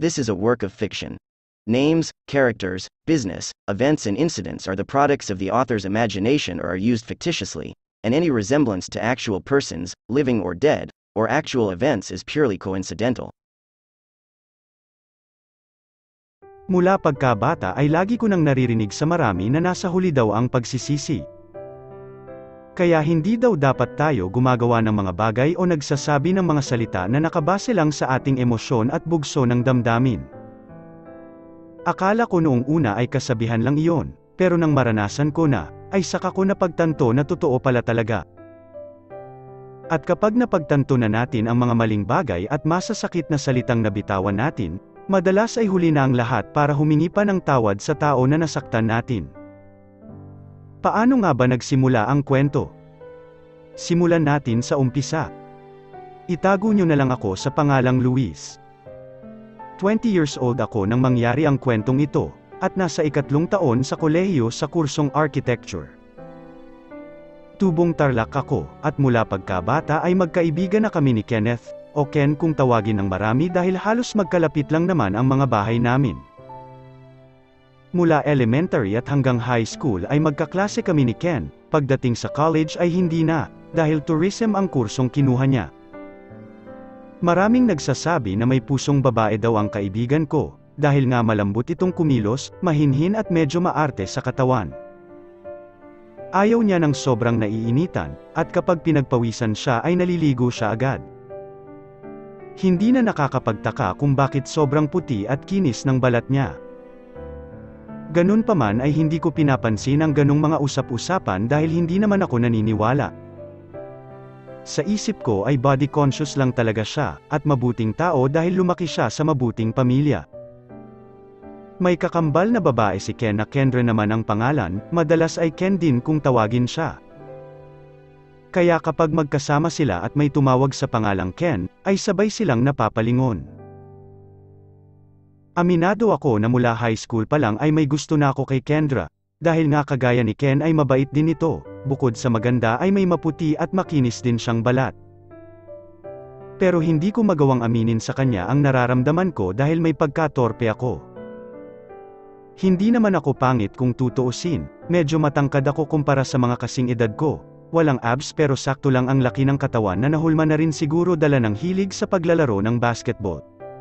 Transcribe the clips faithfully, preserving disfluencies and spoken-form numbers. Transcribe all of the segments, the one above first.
this is a work of fiction. Names, characters, business, events and incidents are the products of the author's imagination or are used fictitiously, and any resemblance to actual persons, living or dead, or actual events is purely coincidental. Mula pagkabata ay lagi ko nang naririnig sa marami na nasa huli daw ang pagsisisi. Kaya hindi daw dapat tayo gumagawa ng mga bagay o nagsasabi ng mga salita na nakabase lang sa ating emosyon at bugso ng damdamin. Akala ko noong una ay kasabihan lang iyon, pero nang maranasan ko na, ay saka ko napagtanto na totoo pala talaga. At kapag napagtanto na natin ang mga maling bagay at masasakit na salitang nabitawan natin, madalas ay huli na ang lahat para humingi pa ng tawad sa tao na nasaktan natin. Paano nga ba nagsimula ang kwento? Simulan natin sa umpisa. Itago nyo na lang ako sa pangalang Luis. twenty years old ako nang mangyari ang kwentong ito, at nasa ikatlong taon sa kolehiyo sa kursong architecture. Tubong Tarlac ako, at mula pagkabata ay magkaibigan na kami ni Kenneth, o Ken kung tawagin ng marami dahil halos magkalapit lang naman ang mga bahay namin. Mula elementary at hanggang high school ay magkaklase kami ni Ken, pagdating sa college ay hindi na, dahil tourism ang kursong kinuha niya. Maraming nagsasabi na may pusong babae daw ang kaibigan ko, dahil nga malambot itong kumilos, mahinhin at medyo maarte sa katawan. Ayaw niya ng sobrang naiinitan, at kapag pinagpawisan siya ay naliligo siya agad. Hindi na nakakapagtaka kung bakit sobrang puti at kinis ng balat niya. Ganun pa man ay hindi ko pinapansin ang ganung mga usap-usapan dahil hindi naman ako naniniwala. Sa isip ko ay body conscious lang talaga siya, at mabuting tao dahil lumaki siya sa mabuting pamilya. May kakambal na babae si Ken na Kendra naman ang pangalan, madalas ay Ken din kung tawagin siya. Kaya kapag magkasama sila at may tumawag sa pangalang Ken, ay sabay silang napapalingon. Aminado ako na mula high school pa lang ay may gusto na ako kay Kendra, dahil nga kagaya ni Ken ay mabait din ito, bukod sa maganda ay may maputi at makinis din siyang balat. Pero hindi ko magawang aminin sa kanya ang nararamdaman ko dahil may pagkatorpe ako. Hindi naman ako pangit kung tutuusin, medyo matangkad ako kumpara sa mga kasing edad ko. Walang abs pero sakto lang ang laki ng katawan na nahulma na rin siguro dala ng hilig sa paglalaro ng basketball.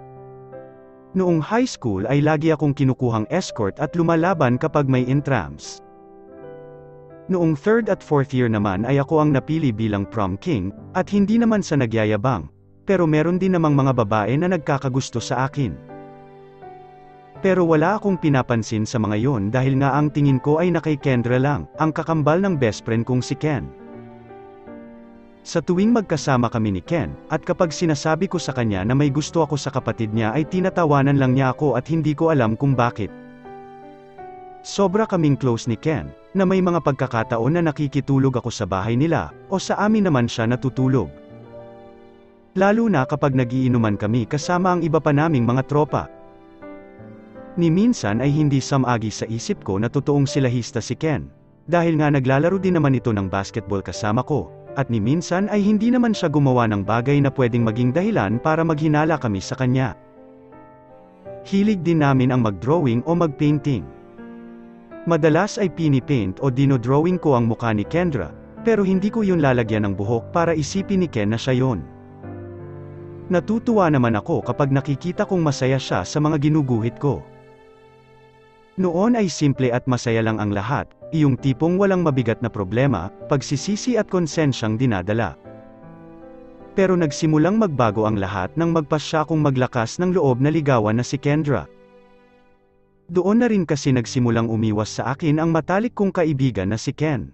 Noong high school ay lagi akong kinukuhang escort at lumalaban kapag may intrams. Noong third at fourth year naman ay ako ang napili bilang prom king, at hindi naman sa nagyayabang, pero meron din namang mga babae na nagkakagusto sa akin. Pero wala akong pinapansin sa mga yon dahil nga ang tingin ko ay na kay Kendra lang, ang kakambal ng Bespren kong si Ken. Sa tuwing magkasama kami ni Ken, at kapag sinasabi ko sa kanya na may gusto ako sa kapatid niya ay tinatawanan lang niya ako at hindi ko alam kung bakit. Sobra kaming close ni Ken, na may mga pagkakataon na nakikitulog ako sa bahay nila, o sa amin naman siya natutulog. Lalo na kapag nagiinuman kami kasama ang iba pa naming mga tropa. Ni minsan ay hindi samagi sa isip ko na totoong silahista si Ken, dahil nga naglalaro din naman ito ng basketball kasama ko, at ni minsan ay hindi naman siya gumawa ng bagay na pwedeng maging dahilan para maghinala kami sa kanya. Hilig din namin ang mag-drawing o mag-painting. Madalas ay pinipaint o dinodrawing ko ang mukha ni Kendra, pero hindi ko yun lalagyan ng buhok para isipin ni Ken na siya yun. Natutuwa naman ako kapag nakikita kong masaya siya sa mga ginuguhit ko. Noon ay simple at masaya lang ang lahat, iyong tipong walang mabigat na problema, pagsisisi at konsensyang dinadala. Pero nagsimulang magbago ang lahat nang magpasya kong maglakas ng loob na ligawan na si Kendra. Doon na rin kasi nagsimulang umiwas sa akin ang matalik kong kaibigan na si Ken.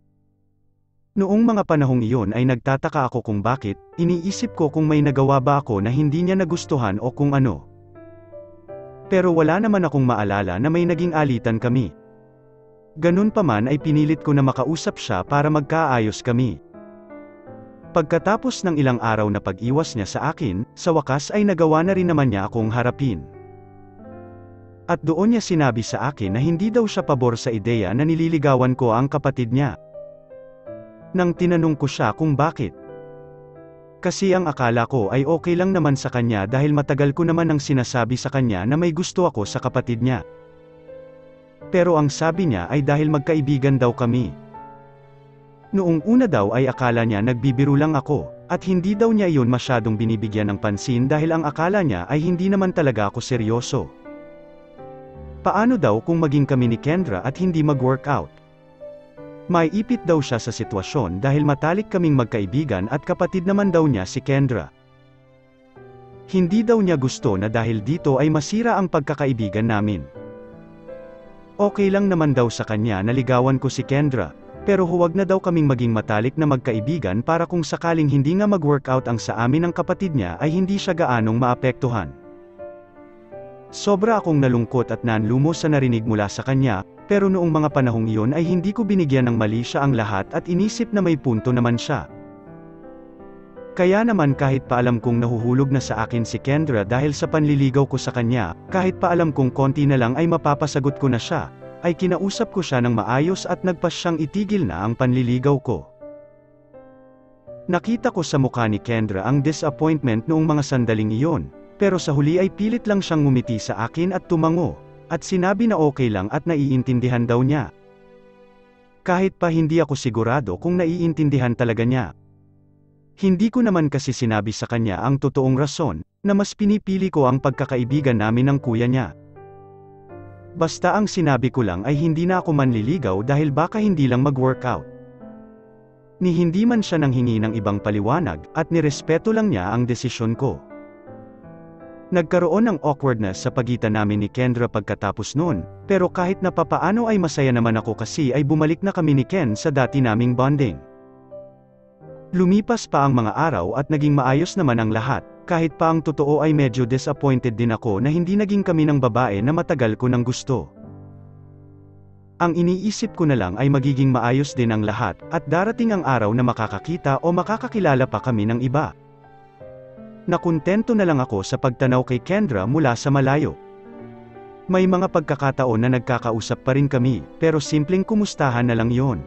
Noong mga panahong iyon ay nagtataka ako kung bakit, iniisip ko kung may nagawa ba ako na hindi niya nagustuhan o kung ano. Pero wala naman akong maalala na may naging alitan kami. Ganun pa man ay pinilit ko na makausap siya para magkaayos kami. Pagkatapos ng ilang araw na pag-iwas niya sa akin, sa wakas ay nagawa na rin naman niya akong harapin. At doon niya sinabi sa akin na hindi daw siya pabor sa ideya na nililigawan ko ang kapatid niya. Nang tinanong ko siya kung bakit, Kasi ang akala ko ay okay lang naman sa kanya dahil matagal ko naman ang sinasabi sa kanya na may gusto ako sa kapatid niya. Pero ang sabi niya ay dahil magkaibigan daw kami. Noong una daw ay akala niya nagbibiro lang ako, at hindi daw niya iyon masyadong binibigyan ng pansin dahil ang akala niya ay hindi naman talaga ako seryoso. Paano daw kung maging kami ni Kendra at hindi mag-workout? Maiipit daw siya sa sitwasyon dahil matalik kaming magkaibigan at kapatid naman daw niya si Kendra. Hindi daw niya gusto na dahil dito ay masira ang pagkakaibigan namin. Okay lang naman daw sa kanya na ligawan ko si Kendra, pero huwag na daw kaming maging matalik na magkaibigan para kung sakaling hindi nga mag-workout ang sa amin ng kapatid niya ay hindi siya gaanong maapektuhan. Sobra akong nalungkot at nanlumo sa narinig mula sa kanya, pero noong mga panahong iyon ay hindi ko binigyan ng mali siya ang lahat at inisip na may punto naman siya. Kaya naman kahit pa alam kong nahuhulog na sa akin si Kendra dahil sa panliligaw ko sa kanya, kahit pa alam kong konti na lang ay mapapasagot ko na siya, ay kinausap ko siya ng maayos at nagpas siyang itigil na ang panliligaw ko. Nakita ko sa mukha ni Kendra ang disappointment noong mga sandaling iyon, pero sa huli ay pilit lang siyang ngumiti sa akin at tumango, at sinabi na okay lang at naiintindihan daw niya. Kahit pa hindi ako sigurado kung naiintindihan talaga niya. Hindi ko naman kasi sinabi sa kanya ang totoong rason, na mas pinipili ko ang pagkakaibigan namin ng kuya niya. Basta ang sinabi ko lang ay hindi na ako manliligaw dahil baka hindi lang mag-workout. Ni hindi man siya nanghingi ng ibang paliwanag, at nirespeto lang niya ang desisyon ko. Nagkaroon ng awkwardness sa pagitan namin ni Kendra pagkatapos noon, pero kahit na papaano ay masaya naman ako kasi ay bumalik na kami ni Ken sa dati naming bonding. Lumipas pa ang mga araw at naging maayos naman ang lahat, kahit pa ang totoo ay medyo disappointed din ako na hindi naging kami ng babae na matagal ko nang gusto. Ang iniisip ko na lang ay magiging maayos din ang lahat, at darating ang araw na makakakita o makakakilala pa kami ng iba. Nakuntento na lang ako sa pagtanaw kay Kendra mula sa malayo. May mga pagkakataon na nagkakausap pa rin kami, pero simpleng kumustahan na lang yon.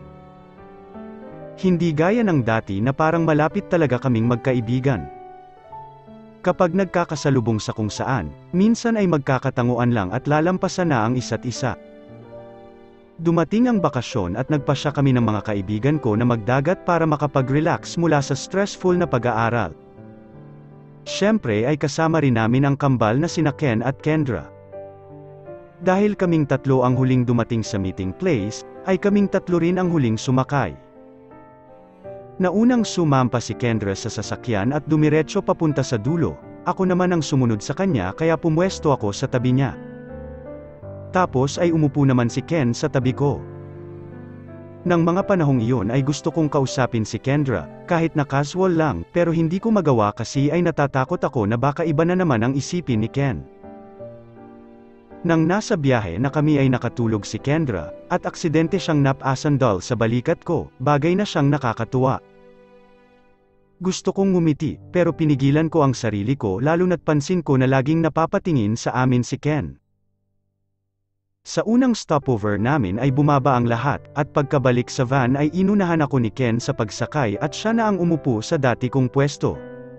Hindi gaya ng dati na parang malapit talaga kaming magkaibigan. Kapag nagkakasalubong sa kung saan, minsan ay magkakatanguan lang at lalampasan na ang isa't isa. Dumating ang bakasyon at nagpasya kami ng mga kaibigan ko na magdagat para makapag-relax mula sa stressful na pag-aaral. Siyempre ay kasama rin namin ang kambal na sina Ken at Kendra. Dahil kaming tatlo ang huling dumating sa meeting place, ay kaming tatlo rin ang huling sumakay. Naunang sumampa si Kendra sa sasakyan at dumiretso papunta sa dulo, ako naman ang sumunod sa kanya kaya pumwesto ako sa tabi niya. Tapos ay umupo naman si Ken sa tabi ko. Nang mga panahong iyon ay gusto kong kausapin si Kendra, kahit na casual lang, pero hindi ko magawa kasi ay natatakot ako na baka iba na naman ang isipin ni Ken. Nang nasa biyahe na kami ay nakatulog si Kendra, at aksidente siyang napasandal sa balikat ko, bagay na siyang nakakatuwa. Gusto kong ngumiti, pero pinigilan ko ang sarili ko lalo na't pansin ko na laging napapatingin sa amin si Ken. Sa unang stopover namin ay bumaba ang lahat, at pagkabalik sa van ay inunahan ako ni Ken sa pagsakay at siya na ang umupo sa dati kong pwesto.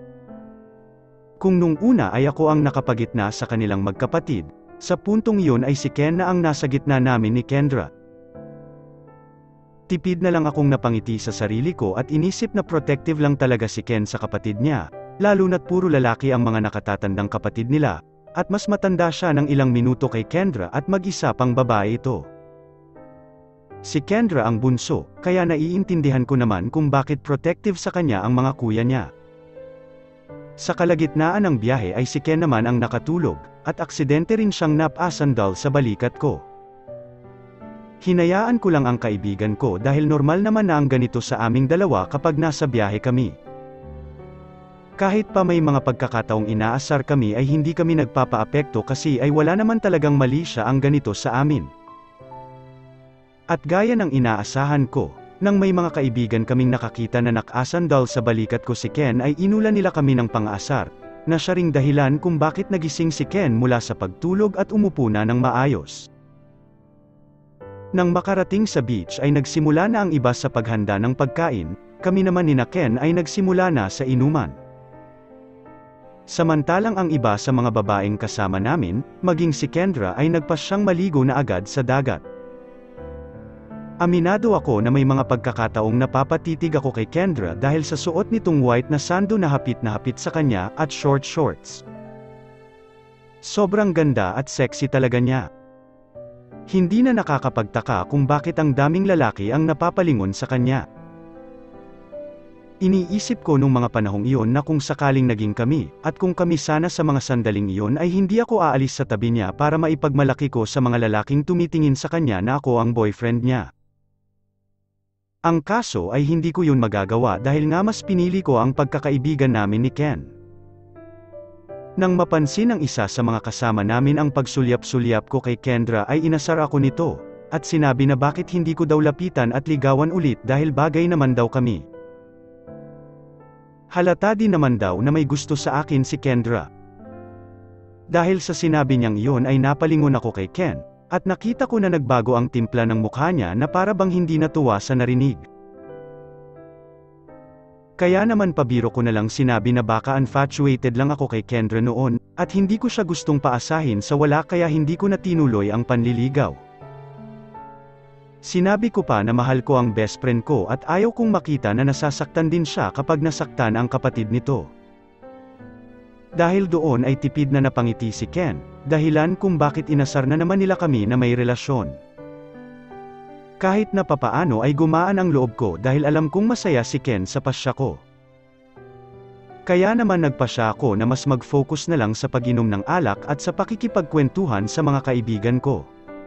Kung nung una ay ako ang nakapagitna sa kanilang magkapatid, sa puntong iyon ay si Ken na ang nasa gitna namin ni Kendra. Tipid na lang akong napangiti sa sarili ko at inisip na protective lang talaga si Ken sa kapatid niya, lalo na't puro lalaki ang mga nakatatandang kapatid nila, at mas matanda siya ng ilang minuto kay Kendra at mag-isa pang babae ito. Si Kendra ang bunso, kaya naiintindihan ko naman kung bakit protective sa kanya ang mga kuya niya. Sa kalagitnaan ng biyahe ay si Ken naman ang nakatulog, at aksidente rin siyang napasandal sa balikat ko. Hinayaan ko lang ang kaibigan ko dahil normal naman na ang ganito sa aming dalawa kapag nasa biyahe kami. Kahit pa may mga pagkakataong inaasar kami ay hindi kami nagpapaapekto kasi ay wala naman talagang mali siya ang ganito sa amin. At gaya ng inaasahan ko, nang may mga kaibigan kaming nakakita na nakasandal sa balikat ko si Ken ay inulan nila kami ng pang-asar, na siya ring dahilan kung bakit nagising si Ken mula sa pagtulog at umupo na ng maayos. Nang makarating sa beach ay nagsimula na ang iba sa paghanda ng pagkain, kami naman ni na Ken ay nagsimula na sa inuman. Samantalang ang iba sa mga babaeng kasama namin, maging si Kendra ay nagpasyang maligo na agad sa dagat. Aminado ako na may mga pagkakataong napapatitig ako kay Kendra dahil sa suot nitong white na sando na hapit na hapit sa kanya at short shorts. Sobrang ganda at sexy talaga niya. Hindi na nakakapagtaka kung bakit ang daming lalaki ang napapalingon sa kanya. Iniisip ko nung mga panahong iyon na kung sakaling naging kami, at kung kami sana sa mga sandaling iyon ay hindi ako aalis sa tabi niya para maipagmalaki ko sa mga lalaking tumitingin sa kanya na ako ang boyfriend niya. Ang kaso ay hindi ko yun magagawa dahil nga mas pinili ko ang pagkakaibigan namin ni Ken. Nang mapansin ng isa sa mga kasama namin ang pagsulyap-sulyap ko kay Kendra ay inasar ako nito, at sinabi na bakit hindi ko daw lapitan at ligawan ulit dahil bagay naman daw kami. Halata din naman daw na may gusto sa akin si Kendra. Dahil sa sinabi niyang iyon ay napalingon ako kay Ken, at nakita ko na nagbago ang timpla ng mukha niya na para bang hindi natuwa sa narinig. Kaya naman pabiro ko na lang sinabi na baka infatuated lang ako kay Kendra noon, at hindi ko siya gustong paasahin sa wala kaya hindi ko na tinuloy ang panliligaw. Sinabi ko pa na mahal ko ang best friend ko at ayaw kong makita na nasasaktan din siya kapag nasaktan ang kapatid nito. Dahil doon ay tipid na napangiti si Ken, dahilan kung bakit inasar na naman nila kami na may relasyon. Kahit na papaano ay gumaan ang loob ko dahil alam kong masaya si Ken sa pasya ko. Kaya naman nagpasya ako na mas mag-focus na lang sa pag-inom ng alak at sa pakikipagkwentuhan sa mga kaibigan ko.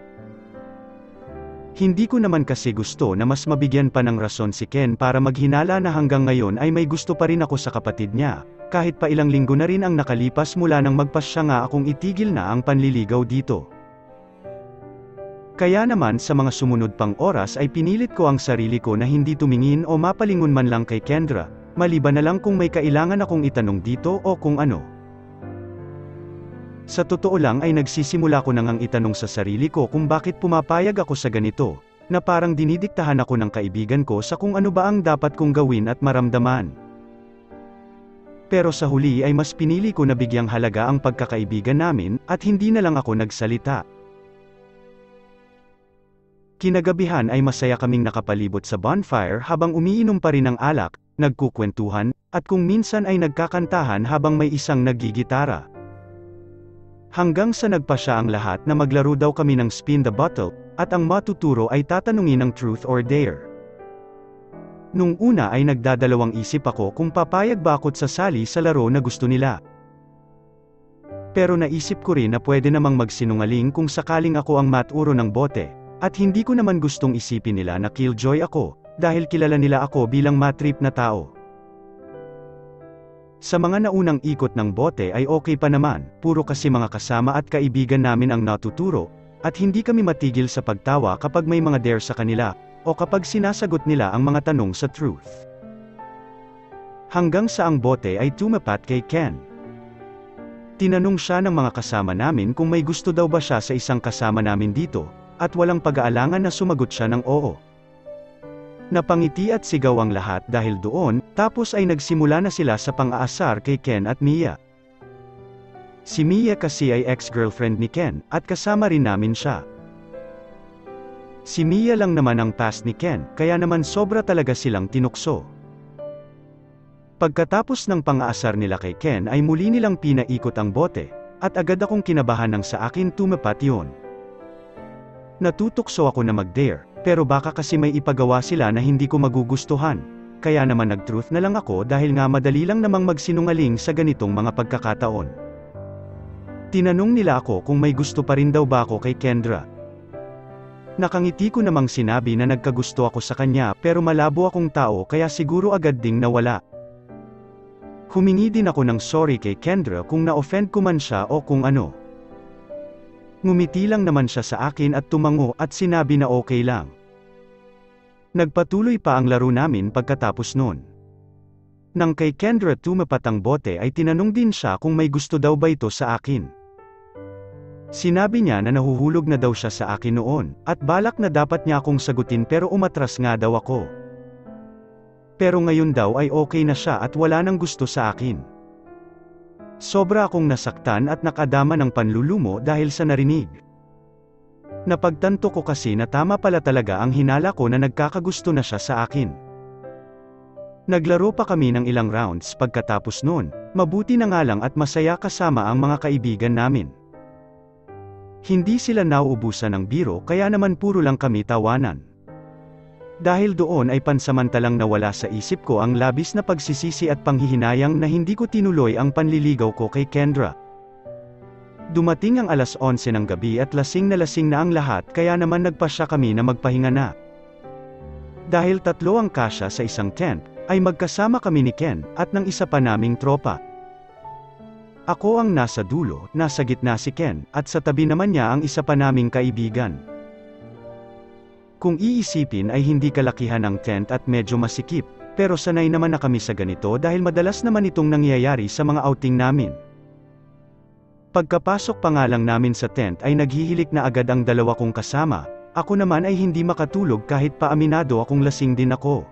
Hindi ko naman kasi gusto na mas mabigyan pa ng rason si Ken para maghinala na hanggang ngayon ay may gusto pa rin ako sa kapatid niya, kahit pa ilang linggo na rin ang nakalipas mula nang magpasya nga akong itigil na ang panliligaw dito. Kaya naman sa mga sumunod pang oras ay pinilit ko ang sarili ko na hindi tumingin o mapalingon man lang kay Kendra, maliban na lang kung may kailangan akong itanong dito o kung ano. Sa totoo lang ay nagsisimula ko nang ang itanong sa sarili ko kung bakit pumapayag ako sa ganito, na parang dinidiktahan ako ng kaibigan ko sa kung ano ba ang dapat kong gawin at maramdaman. Pero sa huli ay mas pinili ko na bigyang halaga ang pagkakaibigan namin, at hindi na lang ako nagsalita. Kinagabihan ay masaya kaming nakapalibot sa bonfire habang umiinom pa rin ng alak, nagkukwentuhan, at kung minsan ay nagkakantahan habang may isang naggigitara. Hanggang sa nagpasya ang lahat na maglaro daw kami ng spin the bottle, at ang matuturo ay tatanungin ng truth or dare. Nung una ay nagdadalawang isip ako kung papayag ba ako't sasali sa laro na gusto nila. Pero naisip ko rin na pwede namang magsinungaling kung sakaling ako ang maturo ng bote, at hindi ko naman gustong isipin nila na killjoy ako, dahil kilala nila ako bilang matrip na tao. Sa mga naunang ikot ng bote ay okay pa naman, puro kasi mga kasama at kaibigan namin ang natuturo, at hindi kami matigil sa pagtawa kapag may mga dare sa kanila, o kapag sinasagot nila ang mga tanong sa truth. Hanggang sa ang bote ay tumapat kay Ken. Tinanong siya ng mga kasama namin kung may gusto daw ba siya sa isang kasama namin dito, at walang pag-aalangan na sumagot siya ng oo. Napangiti at sigaw ang lahat dahil doon, tapos ay nagsimula na sila sa pang-aasar kay Ken at Mia. Si Mia kasi ay ex-girlfriend ni Ken, at kasama rin namin siya. Si Mia lang naman ang past ni Ken, kaya naman sobra talaga silang tinukso. Pagkatapos ng pang-aasar nila kay Ken ay muli nilang pinaikot ang bote, at agad akong kinabahan nang sa akin tumapat yon. Natutukso ako na mag-dare, pero baka kasi may ipagawa sila na hindi ko magugustuhan, kaya naman nag-truth na lang ako dahil nga madali lang namang magsinungaling sa ganitong mga pagkakataon. Tinanong nila ako kung may gusto pa rin daw ba ako kay Kendra. Nakangiti ko namang sinabi na nagkagusto ako sa kanya pero malabo akong tao kaya siguro agad ding nawala. Humingi din ako ng sorry kay Kendra kung na-offend ko man siya o kung ano. Ngumiti lang naman siya sa akin at tumango at sinabi na okay lang. Nagpatuloy pa ang laro namin pagkatapos nun. Nang kay Kendra tumapat ang bote ay tinanong din siya kung may gusto daw ba ito sa akin. Sinabi niya na nahuhulog na daw siya sa akin noon, at balak na dapat niya akong sagutin pero umatras nga daw ako. Pero ngayon daw ay okay na siya at wala nang gusto sa akin. Sobra akong nasaktan at nakadama ng panlulumo dahil sa narinig. Napagtanto ko kasi na tama pala talaga ang hinala ko na nagkakagusto na siya sa akin. Naglaro pa kami ng ilang rounds pagkatapos noon, mabuti na nga lang at masaya kasama ang mga kaibigan namin. Hindi sila nauubusan ng biro kaya naman puro lang kami tawanan. Dahil doon ay pansamantalang nawala sa isip ko ang labis na pagsisisi at panghihinayang na hindi ko tinuloy ang panliligaw ko kay Kendra. Dumating ang alas onse ng gabi at lasing na lasing na ang lahat kaya naman nagpasya kami na magpahinga na. Dahil tatlo ang kasya sa isang tent, ay magkasama kami ni Ken at ng isa pa naming tropa. Ako ang nasa dulo, nasa gitna si Ken, at sa tabi naman niya ang isa pa naming kaibigan. Kung iisipin ay hindi kalakihan ang tent at medyo masikip, pero sanay naman na kami sa ganito dahil madalas naman itong nangyayari sa mga outing namin. Pagkapasok pa nga lang namin sa tent ay naghihilik na agad ang dalawa kong kasama, ako naman ay hindi makatulog kahit pa aminado akong lasing din ako.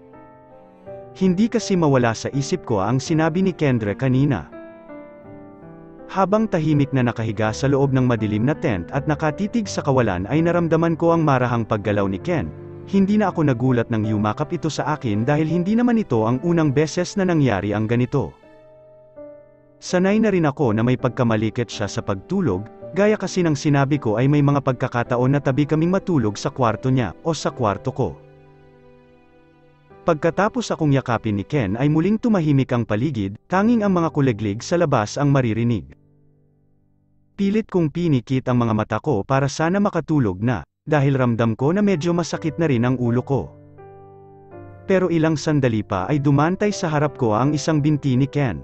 Hindi kasi mawala sa isip ko ang sinabi ni Kendra kanina. Habang tahimik na nakahiga sa loob ng madilim na tent at nakatitig sa kawalan ay naramdaman ko ang marahang paggalaw ni Ken. Hindi na ako nagulat nang yumakap ito sa akin dahil hindi naman ito ang unang beses na nangyari ang ganito. Sanay na rin ako na may pagkamalikit siya sa pagtulog, gaya kasi ng sinabi ko ay may mga pagkakataon na tabi kaming matulog sa kwarto niya o sa kwarto ko. Pagkatapos akong yakapin ni Ken ay muling tumahimik ang paligid, tanging ang mga kuleglig sa labas ang maririnig. Pilit kong pinikit ang mga mata ko para sana makatulog na, dahil ramdam ko na medyo masakit na rin ang ulo ko. Pero ilang sandali pa ay dumantay sa harap ko ang isang binti ni Ken.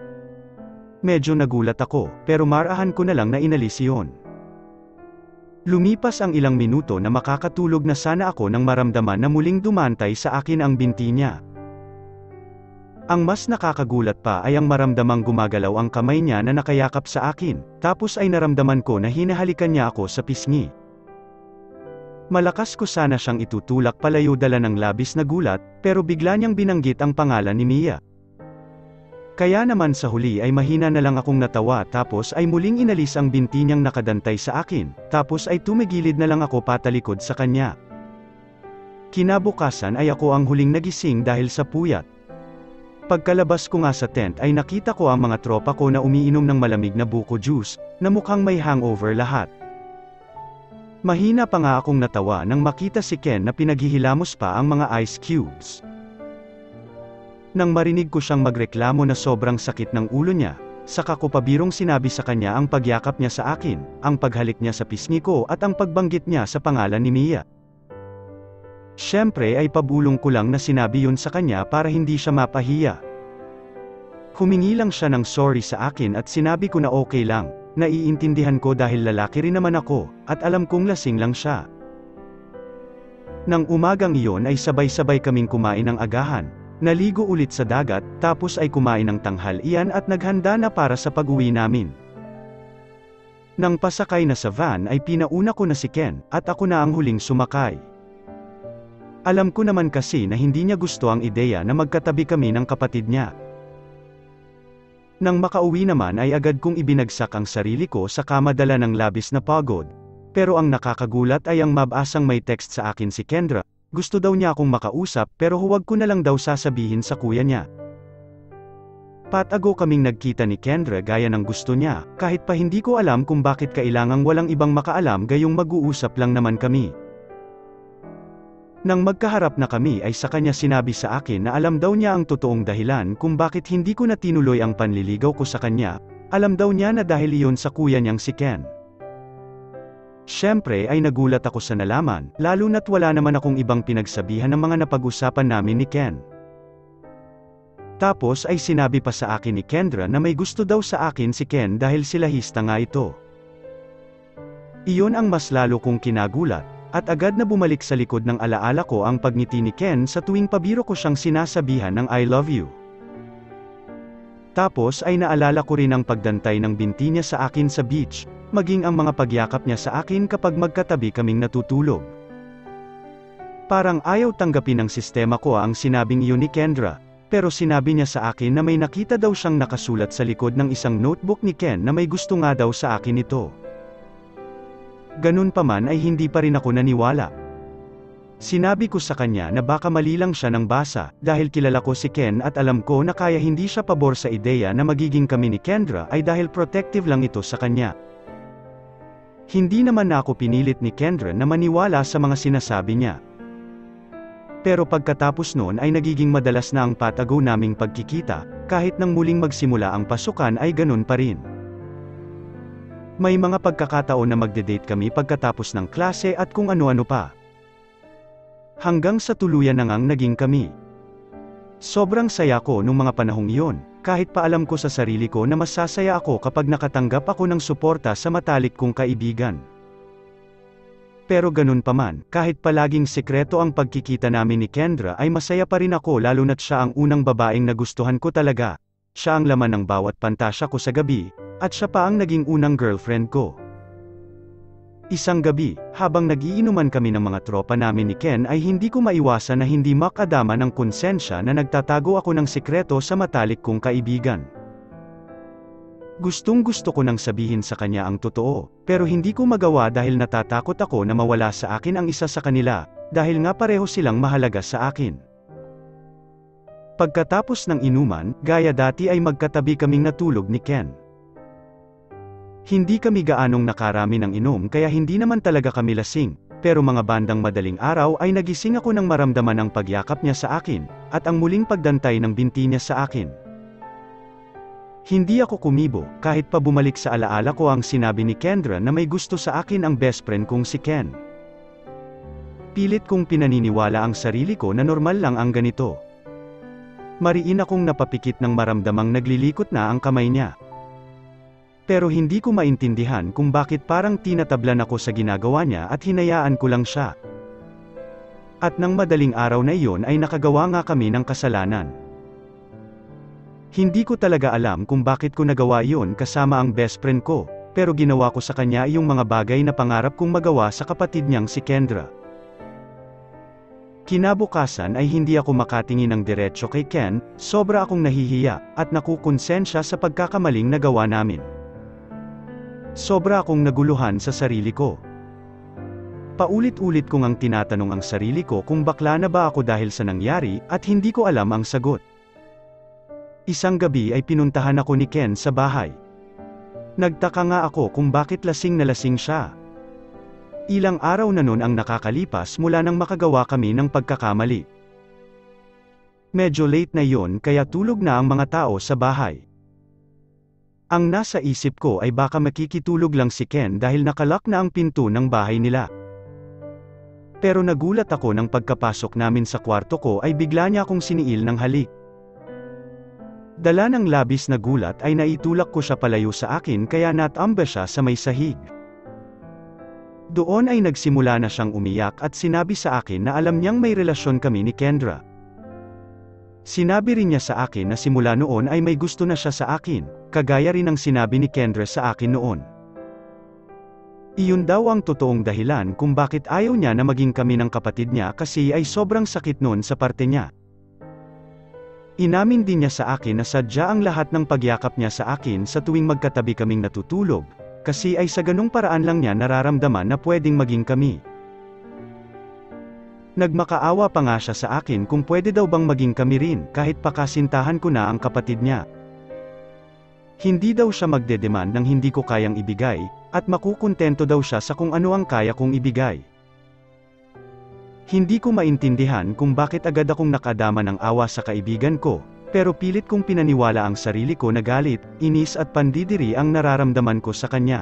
Medyo nagulat ako, pero marahan ko na lang na inalis iyon. Lumipas ang ilang minuto na makakatulog na sana ako nang maramdaman na muling dumantay sa akin ang binti niya. Ang mas nakakagulat pa ay ang maramdamang gumagalaw ang kamay niya na nakayakap sa akin, tapos ay naramdaman ko na hinahalikan niya ako sa pisngi. Malakas ko sana siyang itutulak palayo dala ng labis na gulat, pero bigla niyang binanggit ang pangalan ni Mia. Kaya naman sa huli ay mahina na lang akong natawa tapos ay muling inalis ang binti niyang nakadantay sa akin, tapos ay tumigilid na lang ako patalikod sa kanya. Kinabukasan ay ako ang huling nagising dahil sa puyat. Pagkalabas ko nga sa tent ay nakita ko ang mga tropa ko na umiinom ng malamig na buko juice, na mukhang may hangover lahat. Mahina pa nga akong natawa nang makita si Ken na pinaghihilamos pa ang mga ice cubes. Nang marinig ko siyang magreklamo na sobrang sakit ng ulo niya, saka ko pabirong sinabi sa kanya ang pagyakap niya sa akin, ang paghalik niya sa pisngi ko at ang pagbanggit niya sa pangalan ni Mia. Siyempre ay pabulong ko lang na sinabi yun sa kanya para hindi siya mapahiya. Humingi lang siya ng sorry sa akin at sinabi ko na okay lang, naiintindihan ko dahil lalaki rin naman ako, at alam kong lasing lang siya. Nang umagang iyon ay sabay-sabay kaming kumain ng agahan, naligo ulit sa dagat, tapos ay kumain ng tanghalian at naghanda na para sa pag-uwi namin. Nang pasakay na sa van ay pinauna ko na si Ken, at ako na ang huling sumakay. Alam ko naman kasi na hindi niya gusto ang ideya na magkatabi kami ng kapatid niya. Nang makauwi naman ay agad kong ibinagsak ang sarili ko sa kama dala ng labis na pagod. Pero ang nakakagulat ay ang mabasang may text sa akin si Kendra, gusto daw niya akong makausap pero huwag ko na lang daw sasabihin sa kuya niya. Patago kaming nagkita ni Kendra gaya ng gusto niya, kahit pa hindi ko alam kung bakit kailangang walang ibang makaalam gayong mag-uusap lang naman kami. Nang magkaharap na kami ay sa kanya sinabi sa akin na alam daw niya ang totoong dahilan kung bakit hindi ko na tinuloy ang panliligaw ko sa kanya, alam daw niya na dahil iyon sa kuya niyang si Ken. Siyempre ay nagulat ako sa nalaman, lalo na't wala naman akong ibang pinagsabihan ng mga napag-usapan namin ni Ken. Tapos ay sinabi pa sa akin ni Kendra na may gusto daw sa akin si Ken dahil silahista nga ito. Iyon ang mas lalo kong kinagulat. At agad na bumalik sa likod ng alaala ko ang pagngiti ni Ken sa tuwing pabiro ko siyang sinasabihan ng I love you. Tapos ay naalala ko rin ang pagdantay ng binti niya sa akin sa beach, maging ang mga pagyakap niya sa akin kapag magkatabi kaming natutulog. Parang ayaw tanggapin ng sistema ko ang sinabing iyon ni Kendra, Pero sinabi niya sa akin na may nakita daw siyang nakasulat sa likod ng isang notebook ni Ken na may gusto nga daw sa akin ito. Ganun pa man ay hindi pa rin ako naniwala. Sinabi ko sa kanya na baka mali lang siya ng basa, dahil kilala ko si Ken at alam ko na kaya hindi siya pabor sa ideya na magiging kami ni Kendra ay dahil protective lang ito sa kanya. Hindi naman na ako pinilit ni Kendra na maniwala sa mga sinasabi niya. Pero pagkatapos noon ay nagiging madalas na ang patago naming pagkikita, kahit nang muling magsimula ang pasukan ay ganun pa rin. May mga pagkakataon na magde-date kami pagkatapos ng klase at kung ano-ano pa. Hanggang sa tuluyan na ngang naging kami. Sobrang saya ko nung mga panahong iyon, kahit pa alam ko sa sarili ko na masasaya ako kapag nakatanggap ako ng suporta sa matalik kong kaibigan. Pero ganun pa man, kahit palaging sekreto ang pagkikita namin ni Kendra ay masaya pa rin ako lalo na't siya ang unang babaeng nagustuhan ko talaga. Siya ang laman ng bawat pantasya ko sa gabi, at siya pa ang naging unang girlfriend ko. Isang gabi, habang nagiinuman kami ng mga tropa namin ni Ken ay hindi ko maiwasan na hindi makadama ng konsensya na nagtatago ako ng sikreto sa matalik kong kaibigan. Gustong gusto ko nang sabihin sa kanya ang totoo, pero hindi ko magawa dahil natatakot ako na mawala sa akin ang isa sa kanila, dahil nga pareho silang mahalaga sa akin. Pagkatapos ng inuman, gaya dati ay magkatabi kaming natulog ni Ken. Hindi kami gaanong nakarami ng inom kaya hindi naman talaga kami lasing, pero mga bandang madaling araw ay nagising ako nang maramdaman ang pagyakap niya sa akin, at ang muling pagdantay ng binti niya sa akin. Hindi ako kumibo, kahit pa bumalik sa alaala ko ang sinabi ni Kendra na may gusto sa akin ang best friend kong si Ken. Pilit kong pinaniniwala ang sarili ko na normal lang ang ganito. Mariin akong napapikit ng maramdamang naglilikot na ang kamay niya. Pero hindi ko maintindihan kung bakit parang tinatablan ako sa ginagawa niya at hinayaan ko lang siya. At nang madaling araw na iyon ay nakagawa nga kami ng kasalanan. Hindi ko talaga alam kung bakit ko nagawa iyon kasama ang best friend ko, pero ginawa ko sa kanya yung mga bagay na pangarap kong magawa sa kapatid niyang si Kendra. Kinabukasan ay hindi ako makatingin ng diretso kay Ken, sobra akong nahihiya, at nakukonsensya sa pagkakamaling nagawa namin. Sobra akong naguluhan sa sarili ko. Paulit-ulit kong ang tinatanong ang sarili ko kung bakla na ba ako dahil sa nangyari, at hindi ko alam ang sagot. Isang gabi ay pinuntahan ako ni Ken sa bahay. Nagtaka nga ako kung bakit lasing na lasing siya. Ilang araw na nun ang nakakalipas mula nang makagawa kami ng pagkakamali. Medyo late na yon kaya tulog na ang mga tao sa bahay. Ang nasa isip ko ay baka makikitulog lang si Ken dahil nakalak na ang pinto ng bahay nila. Pero nagulat ako nang pagkapasok namin sa kwarto ko ay bigla niya akong siniil ng halik. Dala ng labis na gulat ay naitulak ko siya palayo sa akin kaya natamba siya sa may sahig. Doon ay nagsimula na siyang umiyak at sinabi sa akin na alam niyang may relasyon kami ni Kendra. Sinabi rin niya sa akin na simula noon ay may gusto na siya sa akin, kagaya rin ng sinabi ni Kendra sa akin noon. Iyon daw ang totoong dahilan kung bakit ayaw niya na maging kami ng kapatid niya kasi ay sobrang sakit noon sa parte niya. Inamin din niya sa akin na sadya ang lahat ng pagyakap niya sa akin sa tuwing magkatabi kaming natutulog, kasi ay sa ganung paraan lang niya nararamdaman na pwedeng maging kami. Nagmakaawa pa nga siya sa akin kung pwede daw bang maging kami rin kahit pakasintahan ko na ang kapatid niya. Hindi daw siya magdedemand ng hindi ko kayang ibigay, at makukontento daw siya sa kung ano ang kaya kong ibigay. Hindi ko maintindihan kung bakit agad akong nakadama ng awa sa kaibigan ko, pero pilit kong pinaniwala ang sarili ko na galit, inis at pandidiri ang nararamdaman ko sa kanya.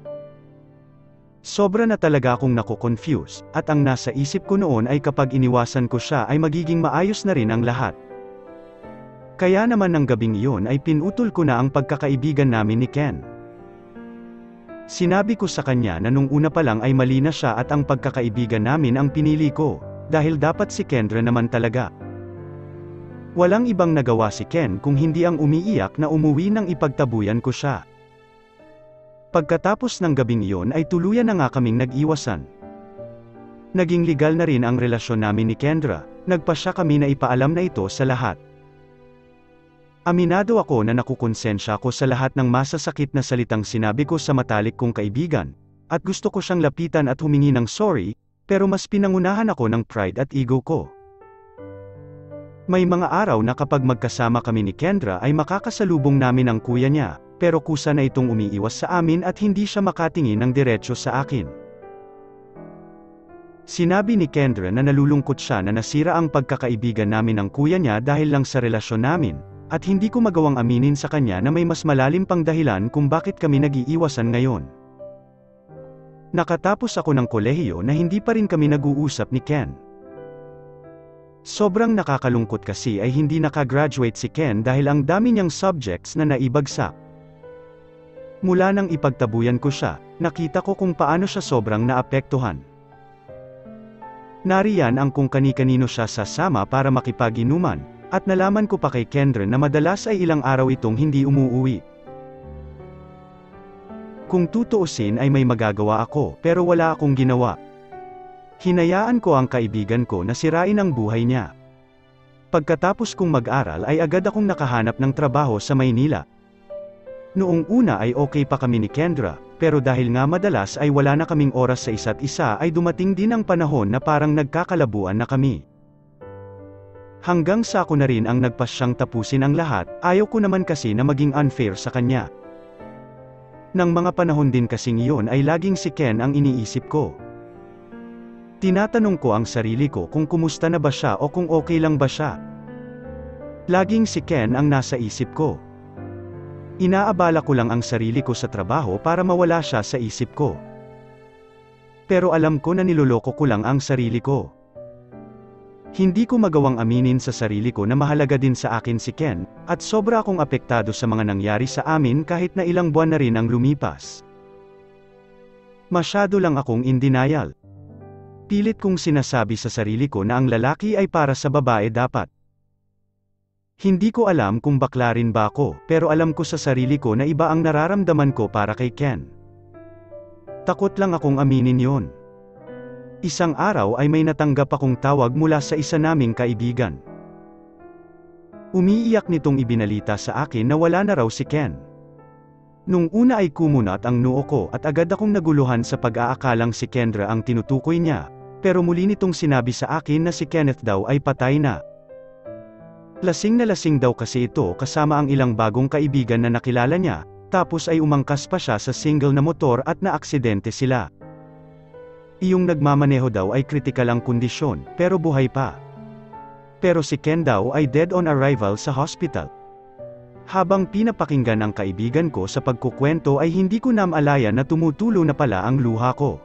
Sobra na talaga akong nako-confuse, at ang nasa isip ko noon ay kapag iniwasan ko siya ay magiging maayos na rin ang lahat. Kaya naman ng gabing iyon ay pinutol ko na ang pagkakaibigan namin ni Ken. Sinabi ko sa kanya na nung una pa lang ay mali na siya at ang pagkakaibigan namin ang pinili ko, dahil dapat si Kendra naman talaga. Walang ibang nagawa si Ken kung hindi ang umiiyak na umuwi nang ipagtabuyan ko siya. Pagkatapos ng gabing iyon ay tuluyan na nga kaming nag-iwasan. Naging legal na rin ang relasyon namin ni Kendra, nagpa siya kami na ipaalam na ito sa lahat. Aminado ako na nakukonsensya ako sa lahat ng masasakit na salitang sinabi ko sa matalik kong kaibigan, at gusto ko siyang lapitan at humingi ng sorry, pero mas pinangunahan ako ng pride at ego ko. May mga araw na kapag magkasama kami ni Kendra ay makakasalubong namin ang kuya niya, pero kusa na itong umiiwas sa amin at hindi siya makatingin ng diretsyo sa akin. Sinabi ni Kendra na nalulungkot siya na nasira ang pagkakaibigan namin ng kuya niya dahil lang sa relasyon namin, at hindi ko magawang aminin sa kanya na may mas malalim pang dahilan kung bakit kami nag-iiwasan ngayon. Nakatapos ako ng kolehiyo na hindi pa rin kami nag-uusap ni Ken. Sobrang nakakalungkot kasi ay hindi nakagraduate si Ken dahil ang dami niyang subjects na naibagsak. Mula nang ipagtabuyan ko siya, nakita ko kung paano siya sobrang naapektuhan. Nariyan ang kung kani-kanino siya sasama para makipag-inuman, at nalaman ko pa kay Kendra na madalas ay ilang araw itong hindi umuuwi. Kung tutuusin ay may magagawa ako, pero wala akong ginawa. Hinayaan ko ang kaibigan ko na sirain ang buhay niya. Pagkatapos kong mag-aral ay agad akong nakahanap ng trabaho sa Maynila. Noong una ay okay pa kami ni Kendra, pero dahil nga madalas ay wala na kaming oras sa isa't isa ay dumating din ang panahon na parang nagkakalabuan na kami. Hanggang sa ako na rin ang nagpasyang tapusin ang lahat, ayaw ko naman kasi na maging unfair sa kanya. Nang mga panahon din kasing iyon ay laging si Ken ang iniisip ko. Tinatanong ko ang sarili ko kung kumusta na ba siya o kung okay lang ba siya. Laging si Ken ang nasa isip ko. Inaabala ko lang ang sarili ko sa trabaho para mawala siya sa isip ko. Pero alam ko na niloloko ko lang ang sarili ko. Hindi ko magawang aminin sa sarili ko na mahalaga din sa akin si Ken, at sobra akong apektado sa mga nangyari sa amin kahit na ilang buwan na rin ang lumipas. Masyado lang akong in denial. Pilit kong sinasabi sa sarili ko na ang lalaki ay para sa babae dapat. Hindi ko alam kung bakla rin ba ako, pero alam ko sa sarili ko na iba ang nararamdaman ko para kay Ken. Takot lang akong aminin yon. Isang araw ay may natanggap akong tawag mula sa isa naming kaibigan. Umiiyak nitong ibinalita sa akin na wala na raw si Ken. Nung una ay kumunat ang noo ko at agad akong naguluhan sa pag-aakalang si Kendra ang tinutukoy niya, pero muli nitong sinabi sa akin na si Kenneth daw ay patay na. Lasing na lasing daw kasi ito kasama ang ilang bagong kaibigan na nakilala niya, tapos ay umangkas pa siya sa single na motor at naaksidente sila. Iyong nagmamaneho daw ay kritikal ang kondisyon, pero buhay pa. Pero si Ken daw ay dead on arrival sa hospital. Habang pinapakinggan ang kaibigan ko sa pagkukwento ay hindi ko namalaya na tumutulo na pala ang luha ko.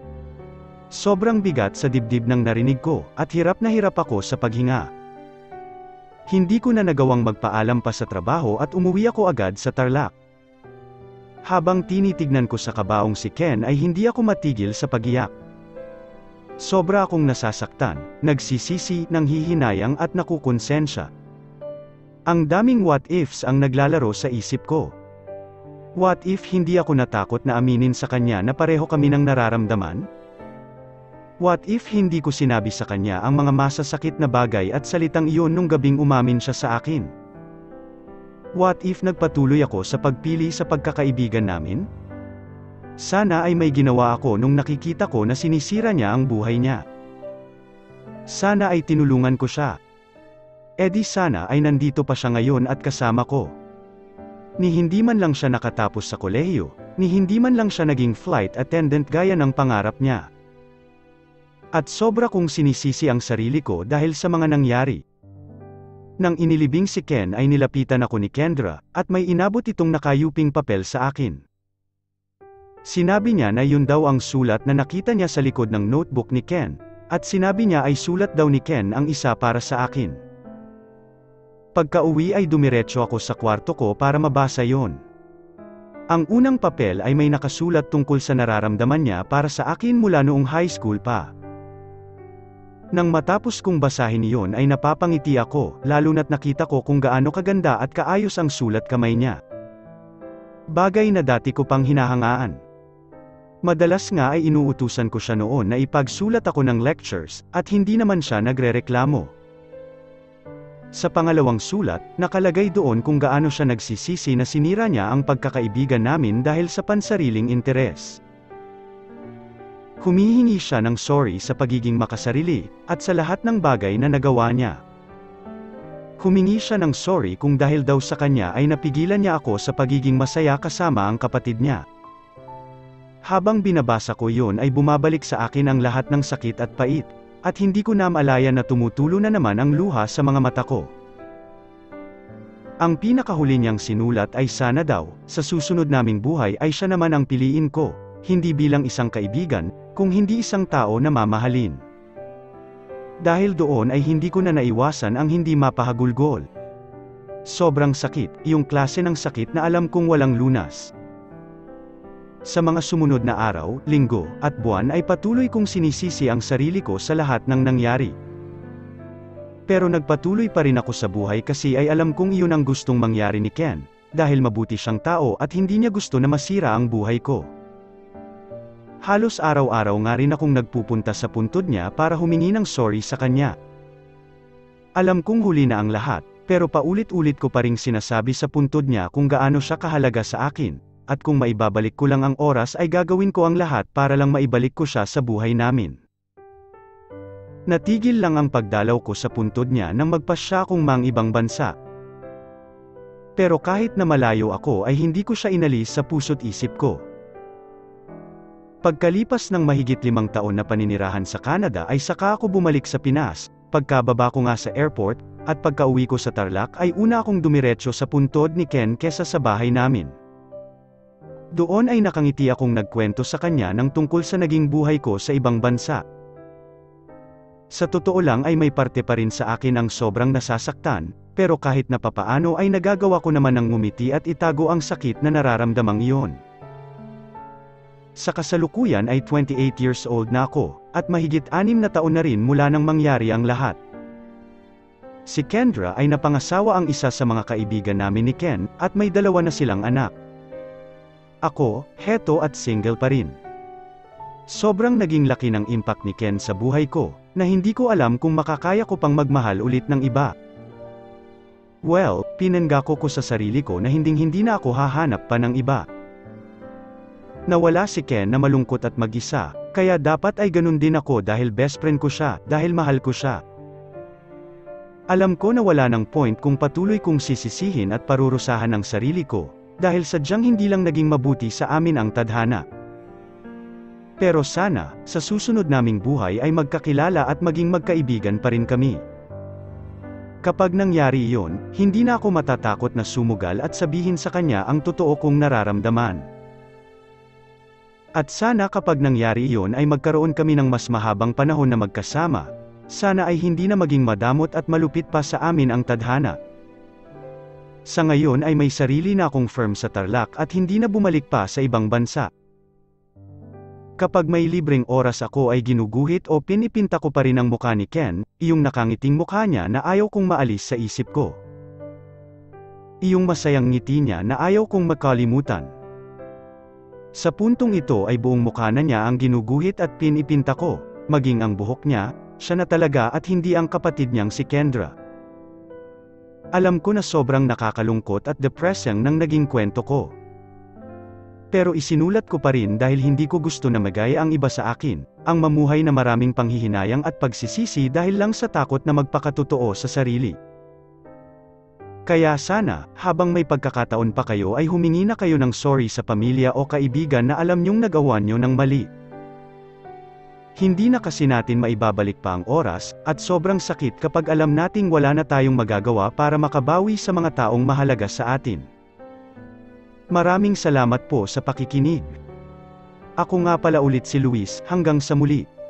Sobrang bigat sa dibdib ng narinig ko, at hirap na hirap ako sa paghinga. Hindi ko na nagawang magpaalam pa sa trabaho at umuwi ako agad sa Tarlac. Habang tinitignan ko sa kabaong si Ken ay hindi ako matigil sa pagiyak. Sobra akong nasasaktan, nagsisisi, nanghihinayang at nakukonsensya. Ang daming what ifs ang naglalaro sa isip ko. What if hindi ako natakot na aminin sa kanya na pareho kami ng nararamdaman? What if hindi ko sinabi sa kanya ang mga masasakit na bagay at salitang iyon nung gabing umamin siya sa akin? What if nagpatuloy ako sa pagpili sa pagkakaibigan namin? Sana ay may ginawa ako nung nakikita ko na sinisira niya ang buhay niya. Sana ay tinulungan ko siya. E di sana ay nandito pa siya ngayon at kasama ko. Ni hindi man lang siya nakatapos sa kolehiyo, ni hindi man lang siya naging flight attendant gaya ng pangarap niya. At sobra kong sinisisi ang sarili ko dahil sa mga nangyari. Nang inilibing si Ken ay nilapitan ako ni Kendra, at may inabot itong nakayuping papel sa akin. Sinabi niya na yun daw ang sulat na nakita niya sa likod ng notebook ni Ken, at sinabi niya ay sulat daw ni Ken ang isa para sa akin. Pagka-uwi ay dumiretso ako sa kwarto ko para mabasa yon. Ang unang papel ay may nakasulat tungkol sa nararamdaman niya para sa akin mula noong high school pa. Nang matapos kong basahin iyon ay napapangiti ako, lalo na't nakita ko kung gaano kaganda at kaayos ang sulat kamay niya. Bagay na dati ko pang hinahangaan. Madalas nga ay inuutusan ko siya noon na ipagsulat ako ng lectures, at hindi naman siya nagrereklamo. Sa pangalawang sulat, nakalagay doon kung gaano siya nagsisisi na sinira niya ang pagkakaibigan namin dahil sa pansariling interes. Humihingi siya ng sorry sa pagiging makasarili, at sa lahat ng bagay na nagawa niya. Humingi siya ng sorry kung dahil daw sa kanya ay napigilan niya ako sa pagiging masaya kasama ang kapatid niya. Habang binabasa ko yun ay bumabalik sa akin ang lahat ng sakit at pait, at hindi ko na malaya na tumutulo na naman ang luha sa mga mata ko. Ang pinakahuli niyang sinulat ay sana daw, sa susunod naming buhay ay siya naman ang piliin ko, hindi bilang isang kaibigan, kung hindi isang tao na mamahalin. Dahil doon ay hindi ko na naiwasan ang hindi mapahagulgol. Sobrang sakit, yung klase ng sakit na alam kong walang lunas. Sa mga sumunod na araw, linggo, at buwan ay patuloy kong sinisisi ang sarili ko sa lahat ng nangyari. Pero nagpatuloy pa rin ako sa buhay kasi ay alam kong iyon ang gustong mangyari ni Ken, dahil mabuti siyang tao at hindi niya gusto na masira ang buhay ko. Halos araw-araw nga rin akong nagpupunta sa puntod niya para humingi ng sorry sa kanya. Alam kong huli na ang lahat, pero paulit-ulit ko pa ring sinasabi sa puntod niya kung gaano siya kahalaga sa akin. At kung maibabalik ko lang ang oras ay gagawin ko ang lahat para lang maibalik ko siya sa buhay namin. Natigil lang ang pagdalaw ko sa puntod niya nang magpasya akong mang ibang bansa. Pero kahit na malayo ako ay hindi ko siya inalis sa puso't isip ko. Pagkalipas ng mahigit limang taon na paninirahan sa Canada ay saka ako bumalik sa Pinas. Pagkababa ko nga sa airport, at pagkauwi ko sa Tarlac ay una akong dumiretso sa puntod ni Ken kesa sa bahay namin. Doon ay nakangiti akong nagkwento sa kanya ng tungkol sa naging buhay ko sa ibang bansa. Sa totoo lang ay may parte pa rin sa akin ang sobrang nasasaktan, pero kahit na papaano ay nagagawa ko naman ng ngumiti at itago ang sakit na nararamdamang iyon. Sa kasalukuyan ay twenty-eight years old na ako, at mahigit anim na taon na rin mula nang mangyari ang lahat. Si Kendra ay napangasawa ang isa sa mga kaibigan namin ni Ken, at may dalawa na silang anak. Ako, heto at single pa rin. Sobrang naging laki ng impact ni Ken sa buhay ko, na hindi ko alam kung makakaya ko pang magmahal ulit ng iba. Well, pinangako ko sa sarili ko na hinding-hindi na ako hahanap pa ng iba. Nawala si Ken na malungkot at mag-isa, kaya dapat ay ganun din ako dahil bespren ko siya, dahil mahal ko siya. Alam ko na wala ng point kung patuloy kong sisisihin at parurusahan ang sarili ko, dahil sadyang hindi lang naging mabuti sa amin ang tadhana. Pero sana, sa susunod naming buhay ay magkakilala at maging magkaibigan pa rin kami. Kapag nangyari iyon, hindi na ako matatakot na sumugal at sabihin sa kanya ang totoo kong nararamdaman. At sana kapag nangyari iyon ay magkaroon kami ng mas mahabang panahon na magkasama, sana ay hindi na maging madamot at malupit pa sa amin ang tadhana. Sa ngayon ay may sarili na akong firm sa Tarlac at hindi na bumalik pa sa ibang bansa. Kapag may libreng oras ako ay ginuguhit o pinipinta ko pa rin ang mukha ni Ken, iyong nakangiting mukha niya na ayaw kong maalis sa isip ko. Iyong masayang ngiti niya na ayaw kong makalimutan. Sa puntong ito ay buong mukha na niya ang ginuguhit at pinipinta ko, maging ang buhok niya, siya na talaga at hindi ang kapatid niyang si Kendra. Alam ko na sobrang nakakalungkot at depressing nang naging kwento ko. Pero isinulat ko pa rin dahil hindi ko gusto na magaya ang iba sa akin, ang mamuhay na maraming panghihinayang at pagsisisi dahil lang sa takot na magpakatotoo sa sarili. Kaya sana, habang may pagkakataon pa kayo ay humingi na kayo ng sorry sa pamilya o kaibigan na alam niyong nagawa niyo ng mali. Hindi na kasi natin maibabalik pa ang oras, at sobrang sakit kapag alam nating wala na tayong magagawa para makabawi sa mga taong mahalaga sa atin. Maraming salamat po sa pakikinig. Ako nga pala ulit si Luis, hanggang sa muli.